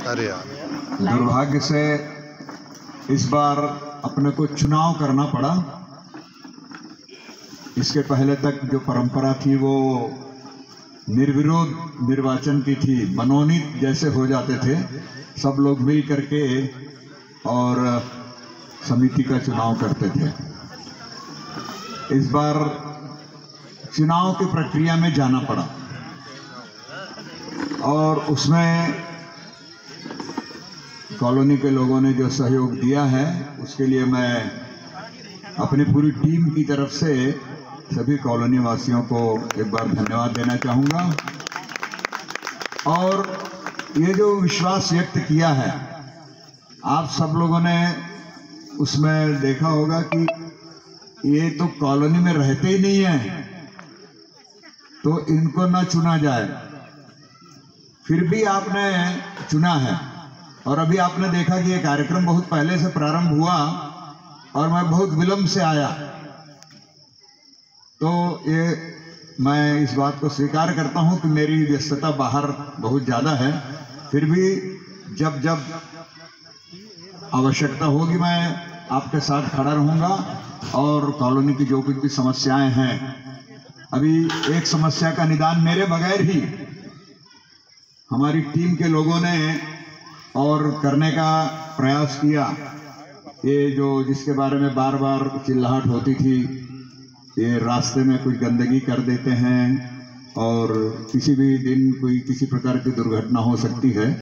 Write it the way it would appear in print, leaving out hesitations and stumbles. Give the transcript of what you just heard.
अरे यार, दुर्भाग्य से इस बार अपने को चुनाव करना पड़ा। इसके पहले तक जो परंपरा थी वो निर्विरोध निर्वाचन की थी, मनोनीत जैसे हो जाते थे, सब लोग मिल करके और समिति का चुनाव करते थे। इस बार चुनाव की प्रक्रिया में जाना पड़ा और उसमें कॉलोनी के लोगों ने जो सहयोग दिया है उसके लिए मैं अपनी पूरी टीम की तरफ से सभी कॉलोनी वासियों को एक बार धन्यवाद देना चाहूँगा। और ये जो विश्वास व्यक्त किया है, आप सब लोगों ने उसमें देखा होगा कि ये तो कॉलोनी में रहते ही नहीं है तो इनको ना चुना जाए, फिर भी आपने चुना है। और अभी आपने देखा कि ये कार्यक्रम बहुत पहले से प्रारंभ हुआ और मैं बहुत विलंब से आया, तो ये मैं इस बात को स्वीकार करता हूं कि मेरी व्यस्तता बाहर बहुत ज़्यादा है, फिर भी जब जब आवश्यकता होगी मैं आपके साथ खड़ा रहूंगा और कॉलोनी की जो कुछ भी समस्याएं हैं, अभी एक समस्या का निदान मेरे बगैर ही हमारी टीम के लोगों ने और करने का प्रयास किया। ये जो जिसके बारे में बार बार चिल्लाहट होती थी, ये रास्ते में कुछ गंदगी कर देते हैं और किसी भी दिन कोई किसी प्रकार की दुर्घटना हो सकती है।